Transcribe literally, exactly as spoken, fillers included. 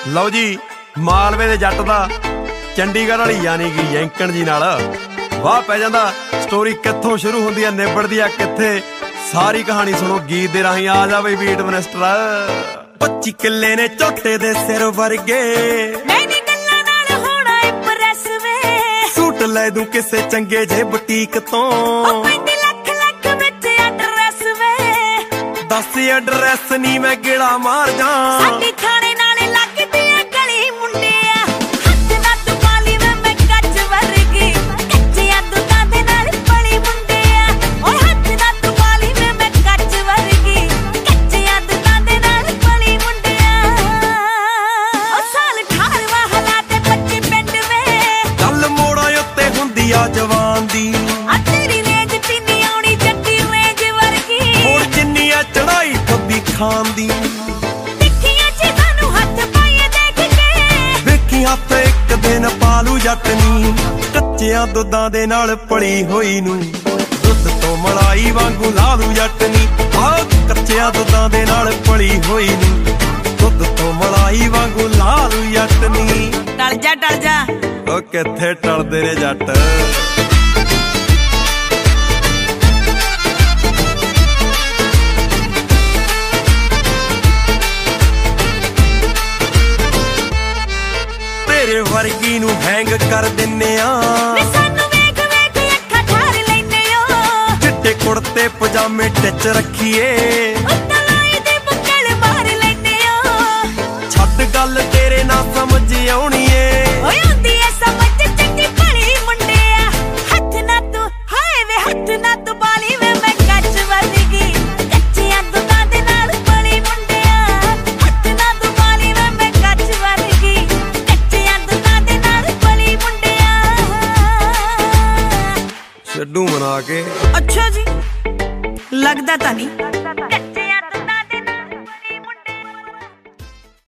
ਲਓ ਜੀ ਮਾਲਵੇ ਦੇ ਜੱਟ ਦਾ ਚੰਡੀਗੜ੍ਹ ਵਾਲੀ ਯਾਨੀ ਕਿ ਜੈਂਕਣ ਜੀ ਨਾਲ ਵਾਹ ਪੈ ਜਾਂਦਾ। ਸਟੋਰੀ ਕਿੱਥੋਂ ਸ਼ੁਰੂ ਹੁੰਦੀ ਆ ਨਿਬੜਦੀ ਆ ਕਿੱਥੇ, ਸਾਰੀ ਕਹਾਣੀ ਸੁਣੋ ਗੀਤ ਦੇ ਰਾਹੀਂ। ਆ ਜਾ ਬਈ ਬੀਟ ਮਿਨਿਸਟਰ। ਪੱਚੀ ਕਿੱਲੇ ਨੇ ਝੋਟੇ ਦੇ ਸਿਰ ਵਰਗੇ, ਮੈਨੀ ਗੱਲਾਂ ਨਾਲ ਹੋਣਾ ਇੰਪ੍ਰੈਸ ਵੇ। ਸੂਟ ਲੈ ਦੂੰ ਕਿਸੇ ਚੰਗੇ ਜੇ ਬੁਟੀਕ ਤੋਂ, ਉਹ ਪੈਂਦੀ ਲੱਖ ਲੱਖ ਵਿੱਚ ਐਡਰੈਸ ਵੇ। ਦੱਸ ਐਡਰੈਸ ਨਹੀਂ ਮੈਂ ਗੇੜਾ ਮਾਰ ਜਾ। ਸਾਡੀ ਥਾਣੇ ਨਾਲੇ ਲੱਗਦੀ ਆ ਗਲੀ ਮੁੰਡਿਆ, ਹੱਥ ਨਾ ਤੂੰ ਪਾਲੀ ਵੇ ਮੈਂ ਕੱਚ ਵਰਗੀ। ਕੱਚਿਆਂ ਦੁੱਧਾਂ ਦੇ ਨਾਲ ਪਲੀ ਮੁੰਡਿਆ, ਓਏ ਹੱਥ ਨਾ ਤੂੰ ਪਾਲੀ ਵੇ ਮੈਂ ਕੱਚ ਵਰਗੀ। ਕੱਚਿਆਂ ਦੁੱਧਾਂ ਦੇ ਨਾਲ ਪਲੀ ਮੁੰਡਿਆ। ਉਹ ਸਾਲ ਅਠਾਰਵਾਂ ਹਾਲਾਤੇ ਪੱਚੀ ਪਿੰਡ ਵੇ, ਗੱਲ ਮੋੜਾਂ ਉੱਤੇ ਹੁੰਦੀ ਆ ਜਵਾਨ ਦੀ। ਆ ਤੇਰੀ ਰੇਂਜ ਪੀਨੀ ਆਉਣੀ ਜੱਟੀ ਰੇਂਜ ਵਰਗੀ। ਹੁਣ ਜਿੰਨੀ ਆ ਚੜਾਈ ਠੱਬੀ ਖਾਨ ਦੀ, ਦੇਖੀਆਂ ਚੀਜ਼ਾਂ ਨੂੰ ਹੱਥ ਪਾਈਏ ਦੇਖ ਕੇ। ਵੇਖੀ ਹੱਥ ਇੱਕ ਦਿਨ ਪਾਲੂ ਜੱਟ ਨੀ, ਕੱਚਿਆਂ ਦੁੱਧਾਂ ਦੇ ਨਾਲ ਪਲੀ ਹੋਈ ਨੂੰ। ਦੁੱਧ ਤੋਂ ਮਲਾਈ ਵਾਂਗੂ ਲਾਲੂ ਜੱਟ ਨੀ, ਆਹ ਕੱਚਿਆਂ ਦੁੱਧਾਂ ਦੇ ਨਾਲ ਪਲੀ ਹੋਈ ਨੂੰ। ਦੁੱਧ ਤੋਂ ਮਲਾਈ ਵਾਂਗੂ ਲਾਲੂ ਜੱਟ ਨੀ। ਟਲ ਜਾ ਟਲ ਜਾ, ਉਹ ਕਿੱਥੇ ਟਲਦੇ ਨੇ ਜੱਟ। ਤੇਰੇ ਵਰਗੀ ਨੂੰ ਹੈਂਗ ਕਰ ਦਿੰਨੇ ਆ, ਵੇ ਸਾਨੂੰ ਵੇਖ ਵੇਖ ਅੱਖਾਂ ਠਾਰ ਲੈਨੇ ਓ। ਚਿੱਟੇ ਕੁੜਤੇ ਪਜਾਮੇ ਟਿਚ ਰੱਖੀਏ, ਉੱਤਾਂ ਲਾਏ ਦੇ ਬੁੱਕਲ ਮਾਰ ਲੈਨੇ ਓ। ਛੱਡ ਗੱਲ ਤੇਰੇ ਨਾਲ ਸਮਝ ਆਉਣੀ ਏ। ਓਏ ਹੁੰਦੀ ਐ ਸਮਝ ਚੰਗੀ ਭਲੀ ਮੁੰਡਿਆ, ਹੱਥ ਨਾ ਤੂੰ ਹਾਏ ਵੇ ਹੱਥ ਨਾ ਤੂੰ ਬਾਲੀ ਵੇ ਮੈਂ ਕੱਚ ਵਰਗੀ। ਕੱਚਿਆਂ ਦੁੱਧਾਂ ਦੇ ਨਾਲ ਪਲੀ ਮੁੰਡਿਆ, ਹੱਥ ਨਾ ਤੂੰ ਬਾਲੀ ਵੇ ਮੈਂ ਕੱਚ ਵਰਗੀ। ਕੱਚਿਆਂ ਦੁੱਧਾਂ ਦੇ ਨਾਲ ਪਲੀ ਮੁੰਡਿਆ। ਛੱਡੂ ਮਨਾ ਕੇ। ਅੱਛਾ ਜੀ, ਲੱਗਦਾ ਤਾਂ ਨਹੀਂ।